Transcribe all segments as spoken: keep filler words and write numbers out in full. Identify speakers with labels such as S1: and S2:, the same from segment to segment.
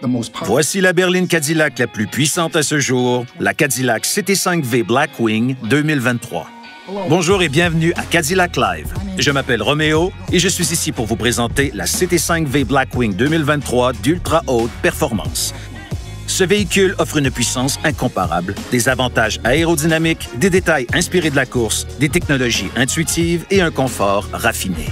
S1: Voici la berline Cadillac la plus puissante à ce jour, la Cadillac C T cinq V Blackwing deux mille vingt-trois. Bonjour et bienvenue à Cadillac Live. Je m'appelle Roméo et je suis ici pour vous présenter la C T cinq V Blackwing deux mille vingt-trois d'ultra haute performance. Ce véhicule offre une puissance incomparable, des avantages aérodynamiques, des détails inspirés de la course, des technologies intuitives et un confort raffiné.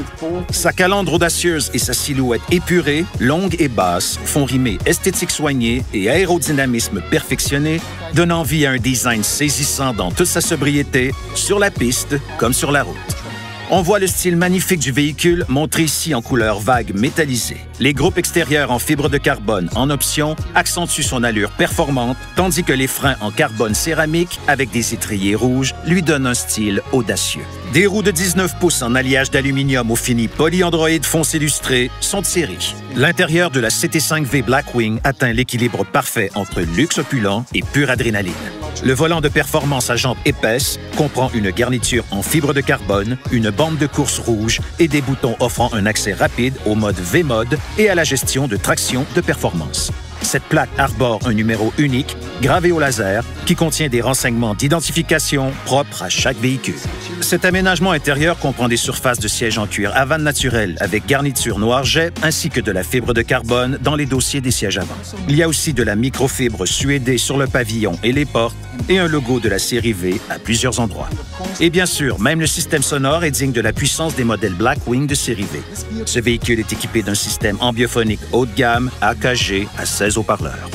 S1: Sa calandre audacieuse et sa silhouette épurée, longue et basse, font rimer esthétique soignée et aérodynamisme perfectionné, donnant vie à un design saisissant dans toute sa sobriété, sur la piste comme sur la route. On voit le style magnifique du véhicule montré ici en couleur vague métallisée. Les groupes extérieurs en fibre de carbone en option accentuent son allure performante, tandis que les freins en carbone céramique avec des étriers rouges lui donnent un style audacieux. Des roues de dix-neuf pouces en alliage d'aluminium au fini polyandroïde fonce illustré sont de série. L'intérieur de la C T cinq V Blackwing atteint l'équilibre parfait entre luxe opulent et pure adrénaline. Le volant de performance à jambes épaisses comprend une garniture en fibre de carbone, une bande de course rouge et des boutons offrant un accès rapide au mode V-Mode et à la gestion de traction de performance. Cette plaque arbore un numéro unique, gravé au laser, qui contient des renseignements d'identification propres à chaque véhicule. Cet aménagement intérieur comprend des surfaces de sièges en cuir Havane naturel avec garniture noir jet ainsi que de la fibre de carbone dans les dossiers des sièges avant. Il y a aussi de la microfibre suédée sur le pavillon et les portes et un logo de la série V à plusieurs endroits. Et bien sûr, même le système sonore est digne de la puissance des modèles Blackwing de série V. Ce véhicule est équipé d'un système ambiophonique haut de gamme A K G à seize haut-parleurs.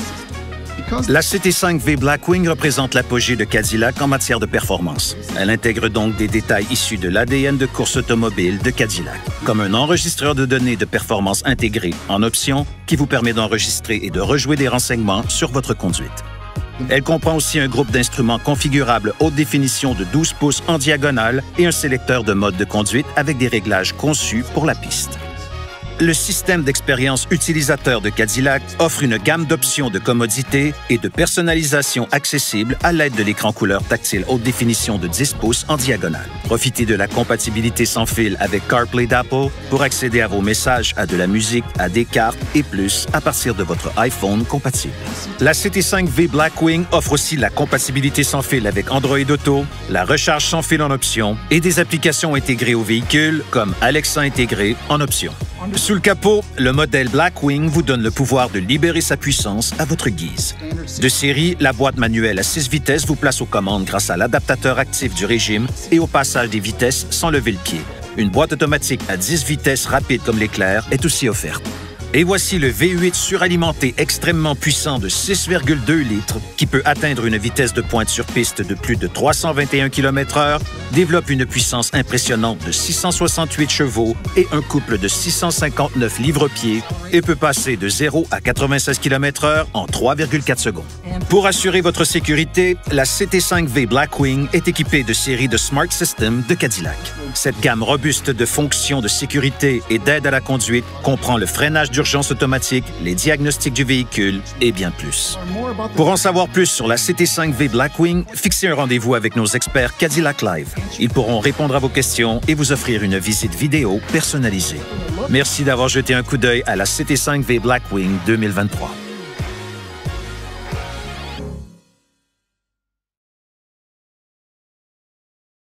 S1: La C T cinq V Blackwing représente l'apogée de Cadillac en matière de performance. Elle intègre donc des détails issus de l'A D N de course automobile de Cadillac, comme un enregistreur de données de performance intégré en option qui vous permet d'enregistrer et de rejouer des renseignements sur votre conduite. Elle comprend aussi un groupe d'instruments configurables haute définition de douze pouces en diagonale et un sélecteur de mode de conduite avec des réglages conçus pour la piste. Le système d'expérience utilisateur de Cadillac offre une gamme d'options de commodité et de personnalisation accessible à l'aide de l'écran couleur tactile haute définition de dix pouces en diagonale. Profitez de la compatibilité sans fil avec CarPlay d'Apple pour accéder à vos messages, à de la musique, à des cartes et plus à partir de votre iPhone compatible. La C T cinq V Blackwing offre aussi la compatibilité sans fil avec Android Auto, la recharge sans fil en option et des applications intégrées au véhicule comme Alexa intégré en option. Sous le capot, le modèle Blackwing vous donne le pouvoir de libérer sa puissance à votre guise. De série, la boîte manuelle à six vitesses vous place aux commandes grâce à l'adaptateur actif du régime et au passage des vitesses sans lever le pied. Une boîte automatique à dix vitesses rapide comme l'éclair est aussi offerte. Et voici le V huit suralimenté extrêmement puissant de six virgule deux litres qui peut atteindre une vitesse de pointe sur piste de plus de trois cent vingt et un kilomètres heure, développe une puissance impressionnante de six cent soixante-huit chevaux et un couple de six cent cinquante-neuf livres-pieds et peut passer de zéro à quatre-vingt-seize kilomètres heure en trois virgule quatre secondes. Pour assurer votre sécurité, la C T cinq V Blackwing est équipée de série de Smart System de Cadillac. Cette gamme robuste de fonctions de sécurité et d'aide à la conduite comprend le freinage d'urgence automatique, les diagnostics du véhicule et bien plus. Pour en savoir plus sur la C T cinq V Blackwing, fixez un rendez-vous avec nos experts Cadillac Live. Ils pourront répondre à vos questions et vous offrir une visite vidéo personnalisée. Merci d'avoir jeté un coup d'œil à la C T cinq V Blackwing deux mille vingt-trois.